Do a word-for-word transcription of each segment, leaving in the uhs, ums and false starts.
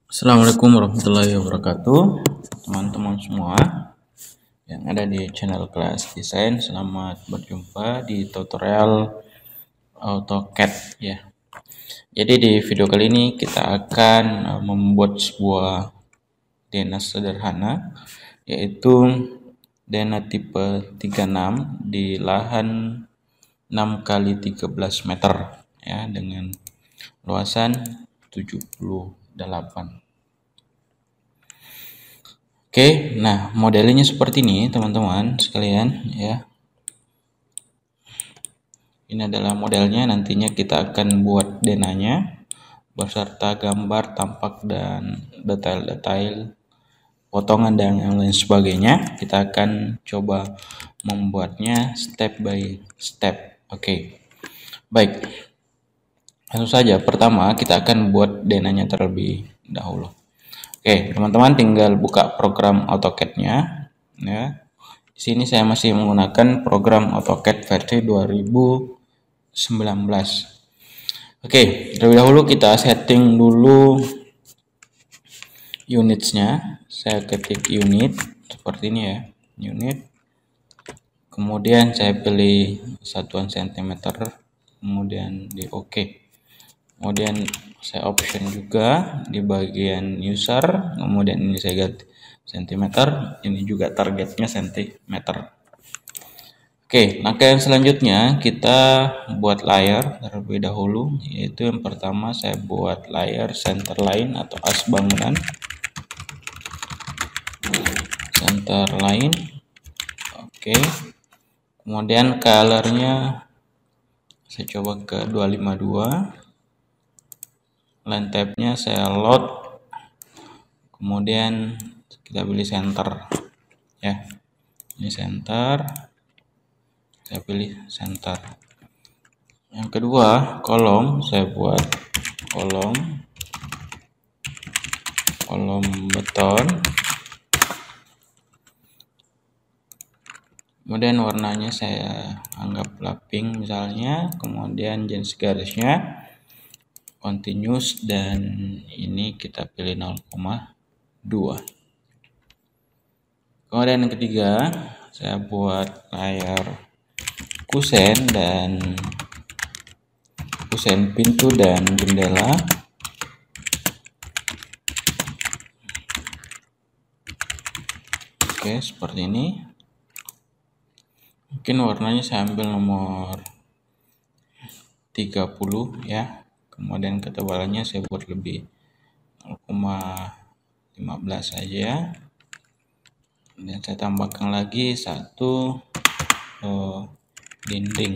Assalamualaikum warahmatullahi wabarakatuh, teman-teman semua yang ada di channel Kelas Desain. Selamat berjumpa di tutorial AutoCAD ya. Jadi di video kali ini kita akan membuat sebuah denah sederhana, yaitu denah tipe tiga puluh enam di lahan enam kali tiga belas meter ya, dengan luasan tujuh puluh delapan. Oke, nah modelnya seperti ini teman-teman sekalian ya. Ini adalah modelnya, nantinya kita akan buat denahnya beserta gambar, tampak, dan detail-detail potongan dan yang lain sebagainya. Kita akan coba membuatnya step by step. Oke, baik. Langsung saja, pertama kita akan buat denahnya terlebih dahulu. Oke, teman-teman tinggal buka program AutoCAD-nya ya. Di sini saya masih menggunakan program AutoCAD versi dua ribu sembilan belas. Oke, terlebih dahulu kita setting dulu unitsnya. Saya ketik unit seperti ini ya, unit. Kemudian saya pilih satuan sentimeter, kemudian di OK. Kemudian saya option juga di bagian user, kemudian ini saya ganti sentimeter, ini juga targetnya sentimeter. Oke, langkah yang selanjutnya kita buat layer terlebih dahulu, yaitu yang pertama saya buat layer center line atau as bangunan. Center line. Oke. Kemudian colornya saya coba ke dua lima dua. Line type-nya saya load, kemudian kita pilih center ya, ini center, saya pilih center. Yang kedua, kolom saya buat kolom kolom beton, kemudian warnanya saya anggaplah pink misalnya, kemudian jenis garisnya continuous, dan ini kita pilih nol koma dua. Kemudian yang ketiga saya buat layar kusen dan kusen pintu dan jendela. Oke, seperti ini. Mungkin warnanya saya ambil nomor tiga puluh ya. Kemudian ketebalannya saya buat lebih nol koma lima belas saja. Dan saya tambahkan lagi satu oh, dinding.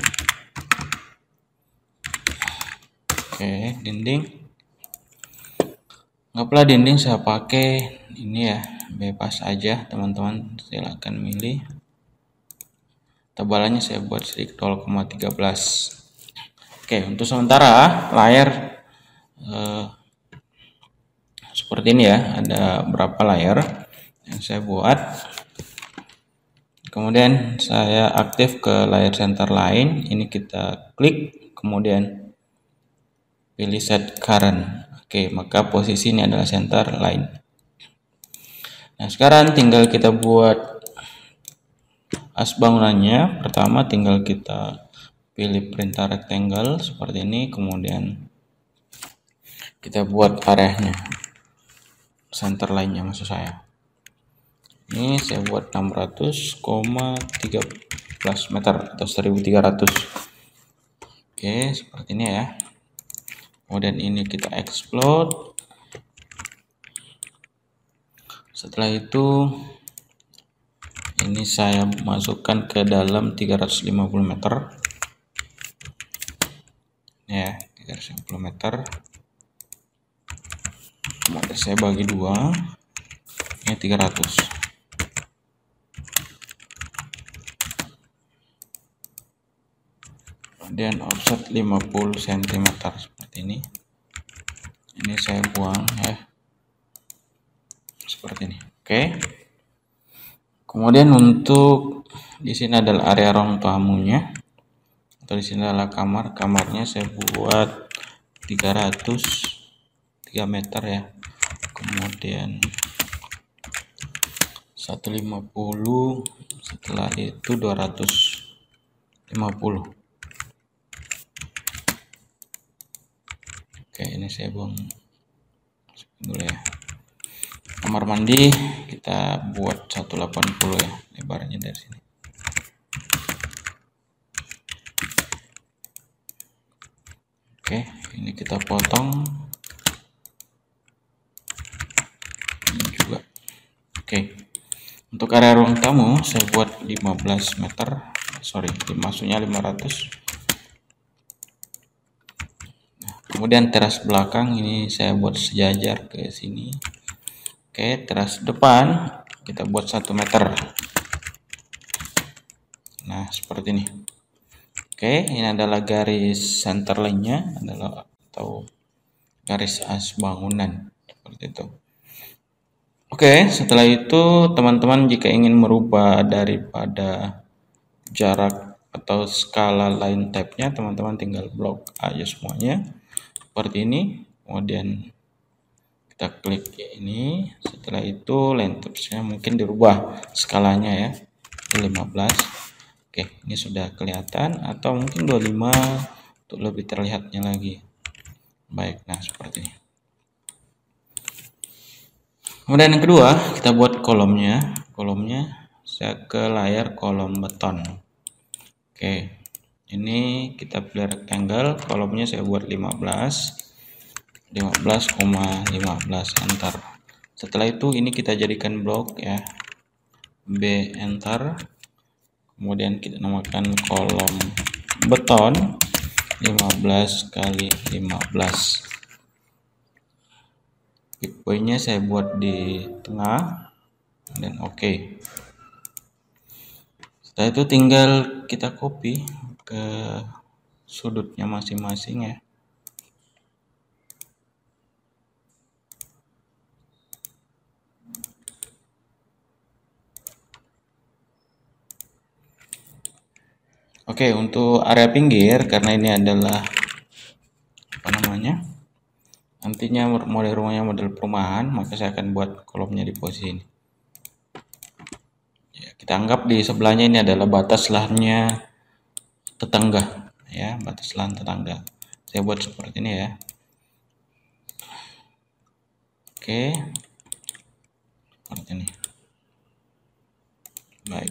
Oke, dinding. Anggaplah dinding saya pakai ini ya, bebas aja teman-teman, silakan milih. Tebalannya saya buat sedikit nol koma tiga belas. Oke, untuk sementara layar eh, seperti ini ya, ada berapa layar yang saya buat. Kemudian saya aktif ke layar center line, ini kita klik, kemudian pilih set current. Oke, maka posisi ini adalah center line. Nah, sekarang tinggal kita buat as bangunannya. Pertama tinggal kita pilih perintah rectangle seperti ini, kemudian kita buat areanya, center line-nya maksud saya. Ini saya buat enam ratus koma tiga belas meter atau seribu tiga ratus. Oke, seperti ini ya. Kemudian ini kita explode. Setelah itu ini saya masukkan ke dalam tiga ratus lima puluh meter ya, tiga ratus lima puluh meter. Kemudian saya bagi dua, ini tiga ratus. Kemudian offset lima puluh sentimeter seperti ini. Ini saya buang ya, seperti ini. Oke. Kemudian untuk di sini adalah area ruang tamunya, atau di sini adalah kamar. Kamarnya saya buat tiga ratus tiga meter ya. kemudian seratus lima puluh, setelah itu dua ratus lima puluh. Oke, ini saya buang dulu ya. Kamar mandi kita buat seratus delapan puluh ya, lebarnya dari sini. Oke, ini kita potong ini juga. Oke, untuk area ruang tamu saya buat lima belas meter, sorry, maksudnya lima ratus. Nah, kemudian teras belakang ini saya buat sejajar ke sini. Oke, teras depan kita buat satu meter. Nah, seperti ini. Oke, ini adalah garis center line-nya adalah atau garis as bangunan seperti itu. Oke, setelah itu teman-teman jika ingin merubah daripada jarak atau skala line type-nya, teman-teman tinggal blok aja semuanya seperti ini. Kemudian kita klik ini. Setelah itu line type-nya mungkin dirubah skalanya ya, lima belas. Oke, ini sudah kelihatan, atau mungkin dua puluh lima untuk lebih terlihatnya lagi. Baik, nah seperti ini. Kemudian yang kedua, kita buat kolomnya. Kolomnya saya ke layar kolom beton. Oke, ini kita pilih rectangle, kolomnya saya buat lima belas, lima belas koma lima belas, enter. Setelah itu ini kita jadikan blok ya, B, enter. Kemudian kita namakan kolom beton lima belas kali lima belas. Poinnya saya buat di tengah dan oke. Okay. Setelah itu tinggal kita copy ke sudutnya masing-masing ya. Oke, untuk area pinggir, karena ini adalah apa namanya, nantinya model rumahnya model perumahan, maka saya akan buat kolomnya di posisi ini. Ya, kita anggap di sebelahnya ini adalah batas lahannya tetangga, ya, batas lahan tetangga. Saya buat seperti ini ya. Oke, seperti ini. Baik.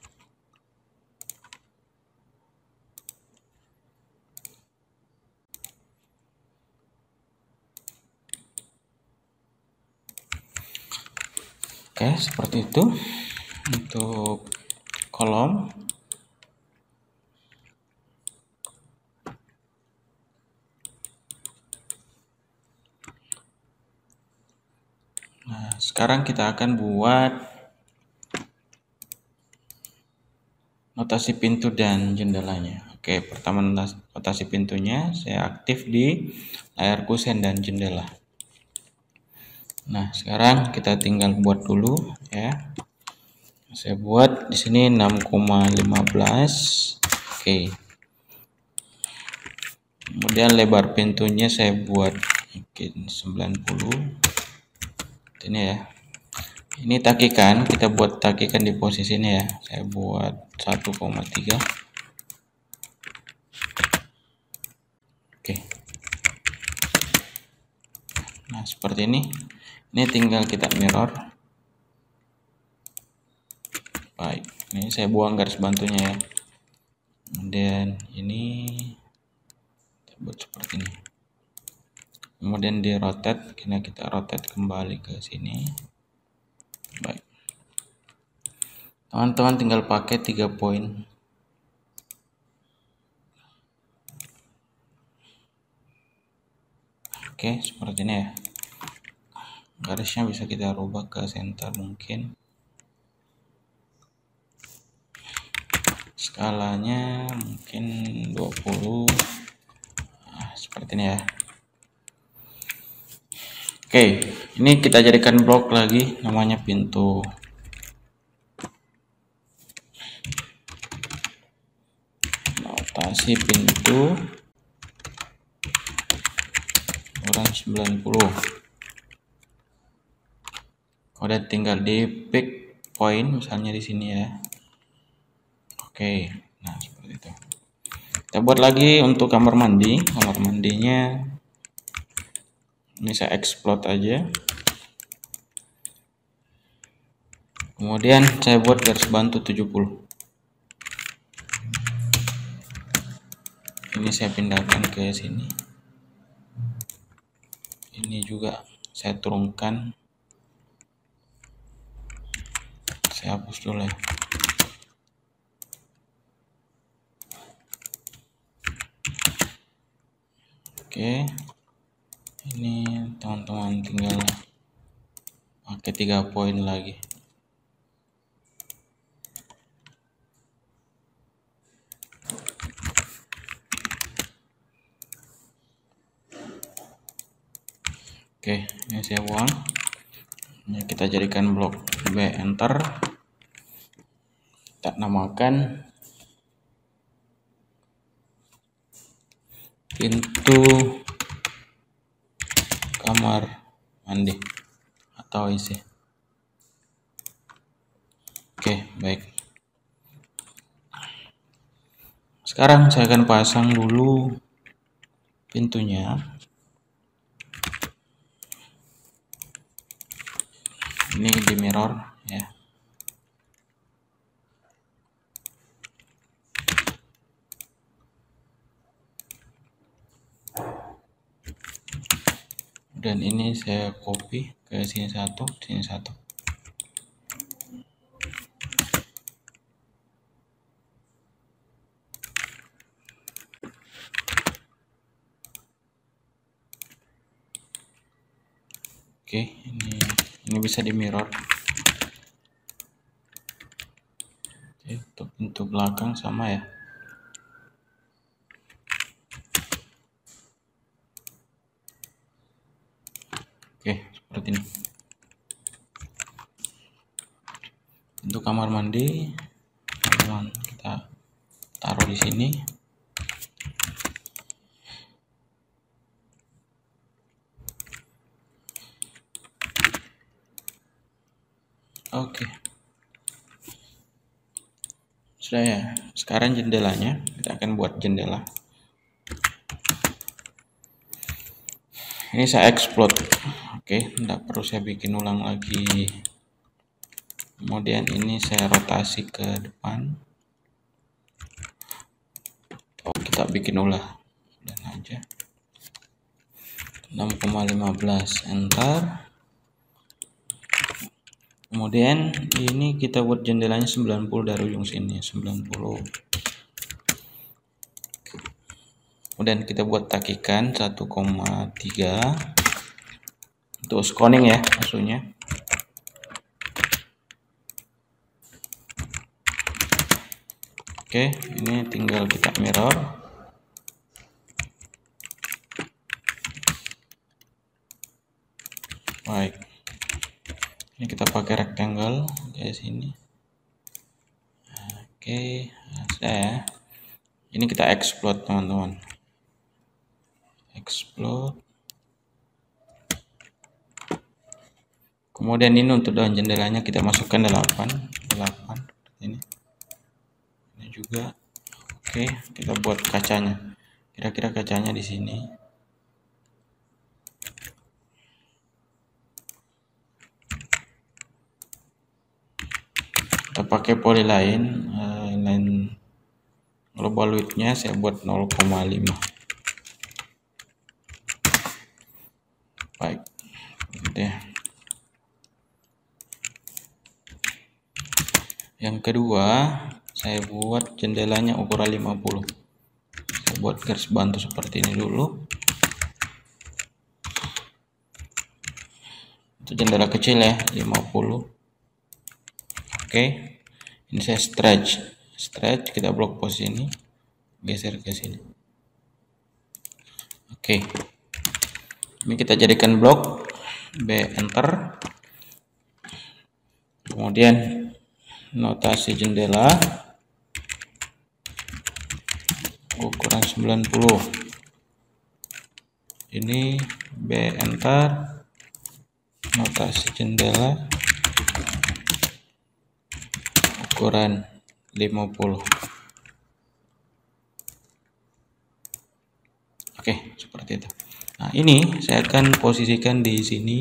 Oke, seperti itu untuk kolom. Nah, sekarang kita akan buat notasi pintu dan jendelanya. Oke, pertama notasi pintunya saya aktif di layar kusen dan jendela. Nah, sekarang kita tinggal buat dulu ya. Saya buat di sini enam koma lima belas. Oke. Kemudian lebar pintunya saya buat mungkin sembilan puluh. Ini ya. Ini takikan, kita buat takikan di posisi ini ya. Saya buat satu koma tiga. Oke. Nah, seperti ini. Ini tinggal kita mirror. Baik, ini saya buang garis bantunya ya. Kemudian ini kita buat seperti ini. Kemudian di rotate, kini kita rotate kembali ke sini. Baik. Teman-teman tinggal pakai tiga poin. Oke, seperti ini ya. Garisnya bisa kita rubah ke center mungkin. Skalanya mungkin dua puluh. Nah, seperti ini ya. Oke, ini kita jadikan blok lagi, namanya pintu. Notasi pintu ukuran sembilan puluh. Kemudian tinggal di pick point, misalnya di sini ya. Oke, nah seperti itu. Kita buat lagi untuk kamar mandi. Kamar mandinya ini saya explode aja. Kemudian saya buat garis bantu tujuh puluh. Ini saya pindahkan ke sini. Ini juga saya turunkan. Saya hapus dulu ya. Oke. Ini teman-teman tinggal pakai tiga poin lagi. Oke, ini saya buang. Ini kita jadikan blok B, enter. Kita namakan pintu kamar mandi atau isi. Oke, baik. Sekarang saya akan pasang dulu pintunya. Ini di mirror ya. Dan ini saya copy ke sini satu, sini satu. Oke, ini ini bisa di mirror. Oke, untuk pintu belakang sama ya. Oke, seperti ini. Untuk kamar mandi, teman-teman kita taruh di sini. Oke. Sudah ya. Sekarang jendelanya, kita akan buat jendela. Ini saya explode. Oke, tidak perlu saya bikin ulang lagi. Kemudian ini saya rotasi ke depan. Oh, kita bikin ulang dan aja enam koma lima belas, enter. Kemudian ini kita buat jendelanya sembilan puluh dari ujung sini, sembilan puluh. Kemudian kita buat takikan satu koma tiga untuk skoning ya maksudnya. Oke, ini tinggal kita mirror. Baik. Ini kita pakai rectangle kayak sini. Oke, nah, sudah ya. Ini kita explode teman-teman. Explode. Kemudian ini untuk daun jendelanya kita masukkan delapan, delapan ini. Ini juga. Oke, kita buat kacanya. Kira-kira kacanya di sini. Kita pakai polyline, uh, line global width-nya saya buat nol koma lima. Baik, gitu ya. Yang kedua, saya buat jendelanya ukuran lima puluh. Saya buat garis bantu seperti ini dulu. Itu jendela kecil ya, lima puluh. Oke, ini saya stretch, stretch kita blok posisi ini, geser ke sini. Oke, ini kita jadikan blok B, enter. Kemudian notasi jendela ukuran sembilan puluh. Ini B, enter. Notasi jendela ukuran lima puluh. Oke, seperti itu. Nah, ini saya akan posisikan di sini.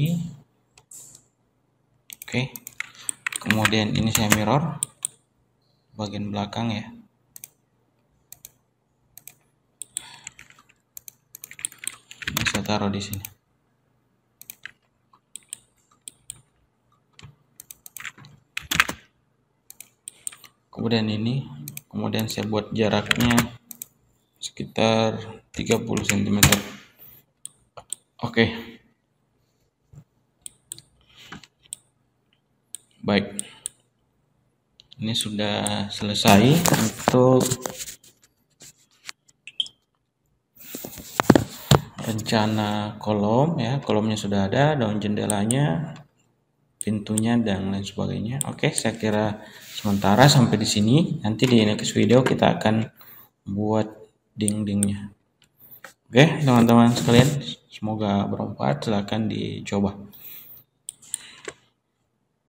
Oke. Kemudian ini saya mirror bagian belakang ya. Ini saya taruh di sini. Kemudian ini, kemudian saya buat jaraknya sekitar tiga puluh sentimeter. Oke. Baik. Ini sudah selesai untuk rencana kolom ya. Kolomnya sudah ada, daun jendelanya, pintunya dan lain sebagainya. Oke, saya kira sementara sampai di sini. Nanti di next video kita akan buat dindingnya. Oke, teman-teman sekalian, semoga bermanfaat. Silahkan dicoba.